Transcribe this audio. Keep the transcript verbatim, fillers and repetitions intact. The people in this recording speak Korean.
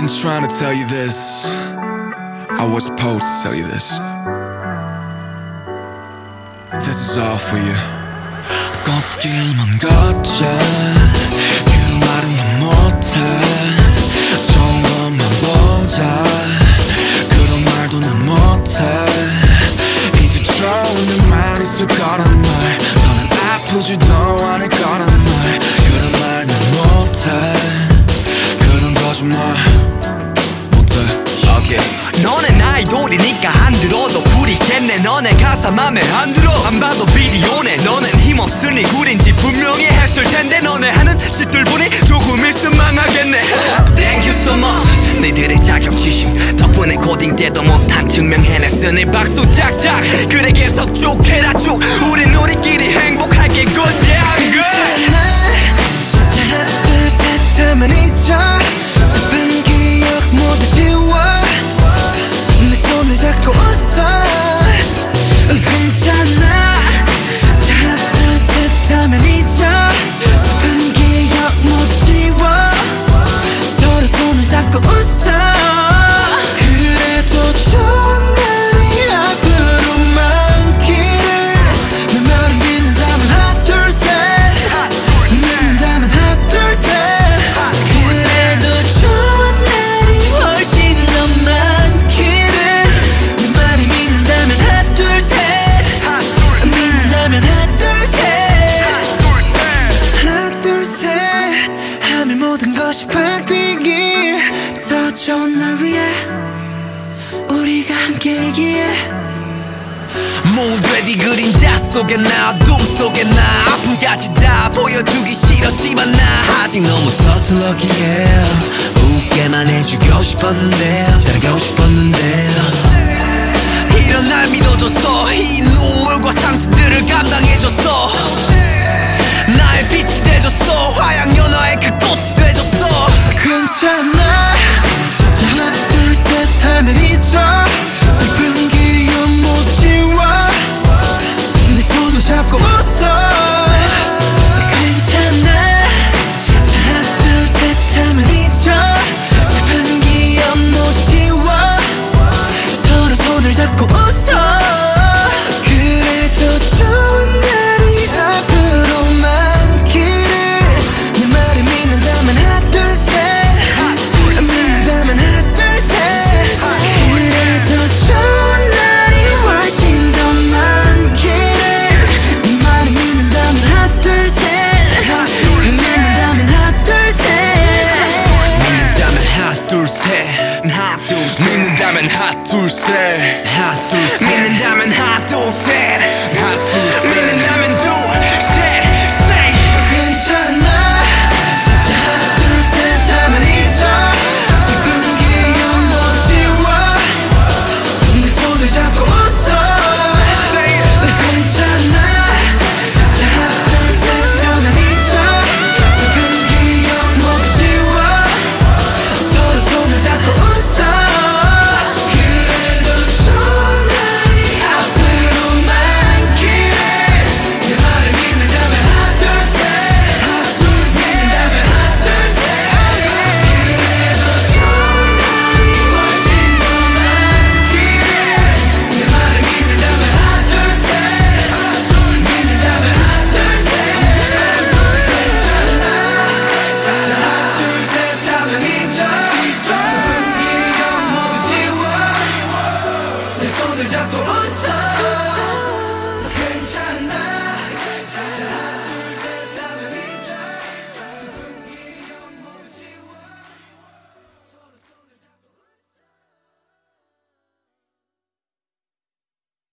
trying to tell you this. I was supposed to tell you this. This is all for you. 걷길만 걷자 그 말은 난 못해. 좋은 것만 보자 그런 말도 난 못해. 이제 좋은 말 있을 거란 말 너는 아프지도 않을 거란 말 그런 말 난 못해. 그런 거짓말 못해. okay. 너넨 아이돌이니까 안 들어도 부리겠네. 너네 가사 맘에 안 들어. 안 봐도 비디오네. 너넨 힘없으니 구린지 분명히 했을 텐데 너네 하는 짓들 보니 조금 있으면 망하겠네. Thank you so much. 너희들의 자격지심 덕분에 고딩 때도 못한 증명해냈으니 박수 짝짝. 그래 계속 쭉 해라 쭉. 우린 우리끼리 행복하게 good yeah good. 진짜 하나 둘 셋 하면 잊어. 슬픈 기억 모두 지워. 내 손을 잡고 웃어. 괜찮아. 하나 둘 셋 하면 잊어. 슬픈 기억 모두 지워. 서로 손을 잡고 웃어. 그래도 좋은 날이 앞으로 많기를. 내 말을 믿는다면 하나 둘 셋. 믿는다면 하나 둘 셋. 그래도 좋은 날이 훨씬 더 많기를. 내 말을 믿는다면 하나 둘 셋. 믿는다면 하나 둘 셋. 하나 둘 셋 하면 모든 것이 바뀌길. 더 좋은 날 위해 우리가 함께이기에. 모두의 네 그림자 속에 나 어둠 속에 나 아픔까지 다 보여주기 싫었지만 나 아직 너무 서툴렀기에 웃게만 해주고 싶었는데 잘하고 싶었는데 이런 날 믿어줬어. 이 눈물과 상처들을 감당해줬어. 나의 빛이 돼줬어. 화양연화의 그 꽃이 돼줬어. 괜찮아. 진짜 하나 둘 셋 하면 잊어. 슬픈 기억 모두 지워. 내 손을 잡고 웃어. 괜찮아. 진짜 하나 둘 셋 하면 잊어. 슬픈 기억 모두 지워. 서로 손을 잡고 웃어. 그래도 좋은 날이 앞으로 많기를. 내 말을 믿는다면 하나 둘 셋. 믿는다면 하나 둘 셋. 그래도 좋은 날이 훨씬 더 많기를. 내 말을 믿는다면 하나 둘 셋. 믿는다면 하나 둘 셋. 믿는다면 하나 둘 셋. 하나 둘 셋. 믿는다면 하나 둘 셋. 하나 둘 셋. 믿는다면 하나 둘 셋. 하나 둘 셋. 믿는다면 둘 셋. 셋. 괜찮아. 진짜 하나 둘 셋 하면 잊어. 슬픈 기억 모두 지워. 내 손을 잡고 웃어. 괜찮아. 진짜 하나 둘 셋 하면 잊어. 슬픈 기억 모두 지워. 서로 손을 잡고 웃어. 그래도 좋은 날이 앞으로 많기를. 내 말을 믿는다면 하나 둘 셋. 믿는다면 하나 둘 셋. 그래도 좋은 날이 훨씬 더 많기를. 내 말을 믿는다면 하나 둘 셋. 믿는다면 하나 둘 셋. 괜찮아. 진짜 하나 둘 셋 하면 잊어. 슬픈 기억 모두 지워. 내 손을 잡고 웃어.